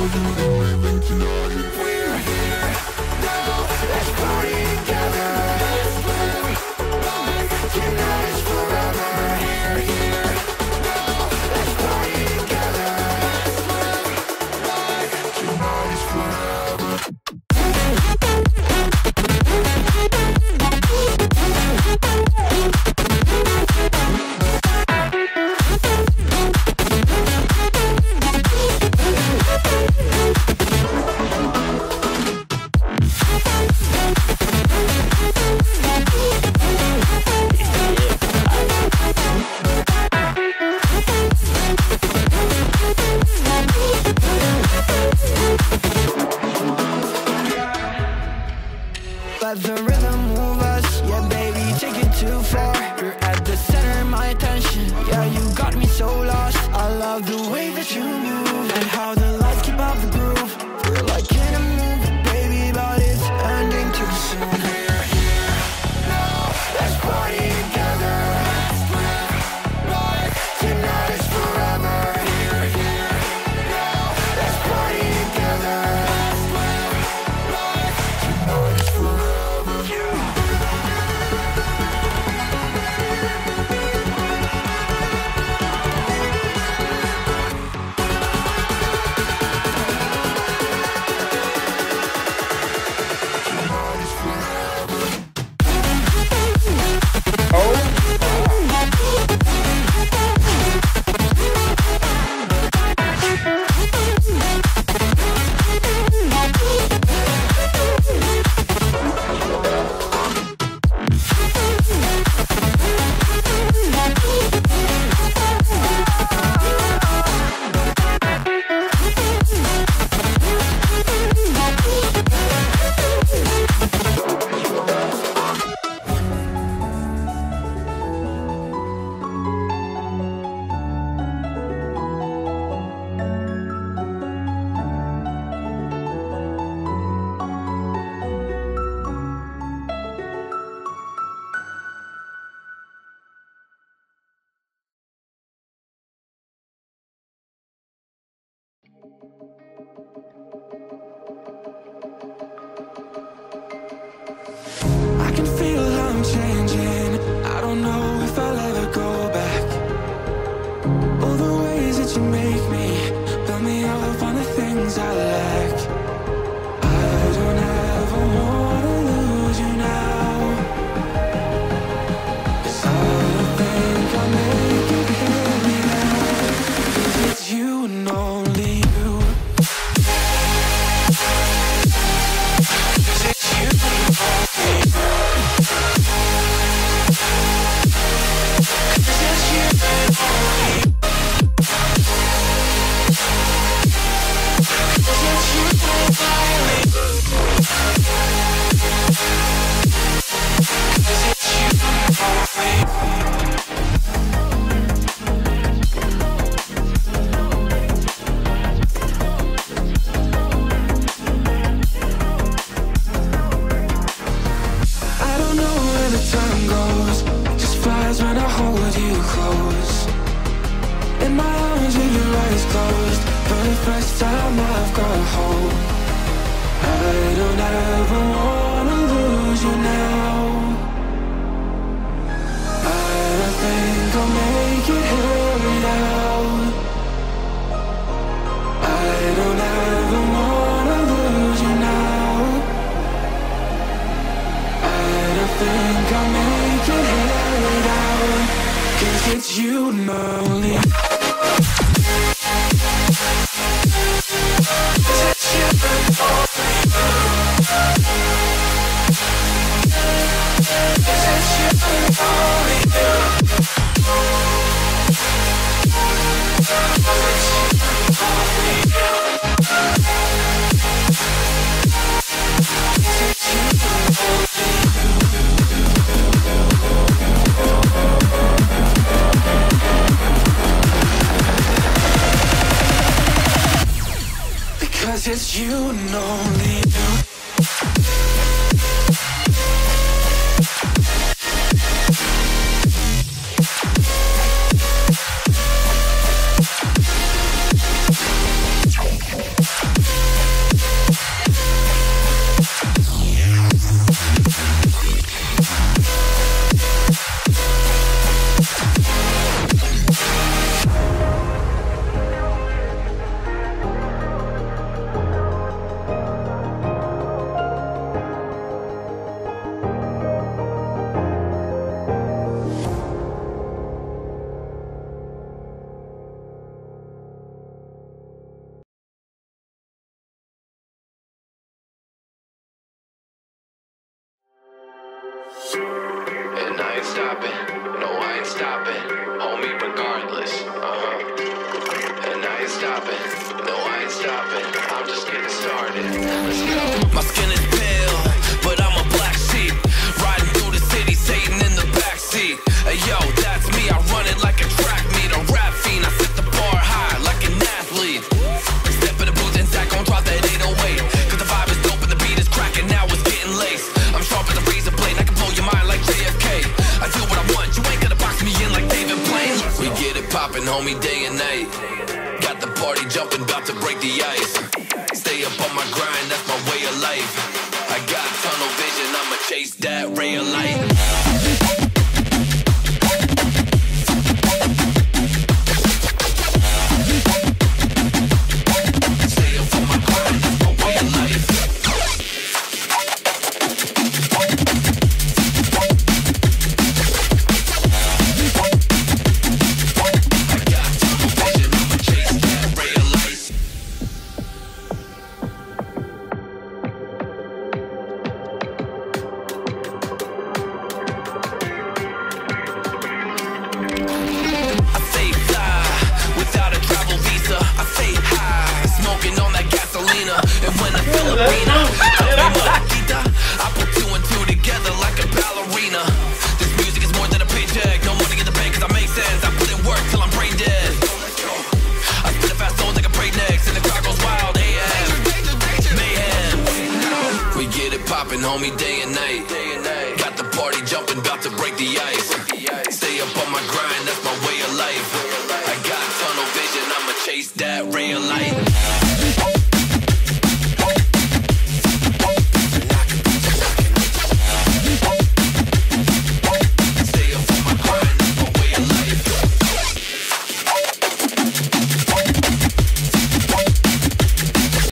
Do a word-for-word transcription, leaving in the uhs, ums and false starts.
Let the rhythm move us, yeah baby, take it too far. You're at the center of my attention, yeah you got me so lost. I love the way that you move, and how the lights keep up the groove. We're like in a movie, baby, but it's ending too soon. We're here, now, let's party together. Like tonight is forever. Here, here, now, let's party together. Like tonight is forever. I can feel how I'm changing. I don't know if I'll ever go back. All the ways that you make me, build me up on the things I lack. I don't ever wanna lose you now, 'cause I don't think I'll make it here now. 'Cause it's you and only you. 'Cause it's you and only you. First time I've got hope. I don't ever wanna lose you now. I don't think I'll make it here without. I don't ever wanna lose you now. I don't think I'll make it here without. 'Cause it's you and only. Because it's you and only you. I ain't stopping, no I ain't stopping, homie regardless, uh-huh. And I ain't stopping, no I ain't stopping, I'm just getting started, let's go. My skin is pale, but I'm a black sheep, riding through the city, Satan in the backseat. Hey yo, that's me, I run it like a track meet, a rap fiend, I set the bar high like an athlete. Step in the booth and Zach gon' drop that eight oh eight, cause the vibe is dope and the beat is cracking, now it's getting laced. I'm sharp as a razor blade, I can blow your mind like J F K. I do what I want, you ain't gonna box me in like David Blaine. We get it poppin', homie, day and night. Got the party jumping, about to break the ice. Stay up on my grind, that's my way of life. I got tunnel vision, I'ma chase that ray of light. Homie, day and night. Got the party jumping, about to break the ice.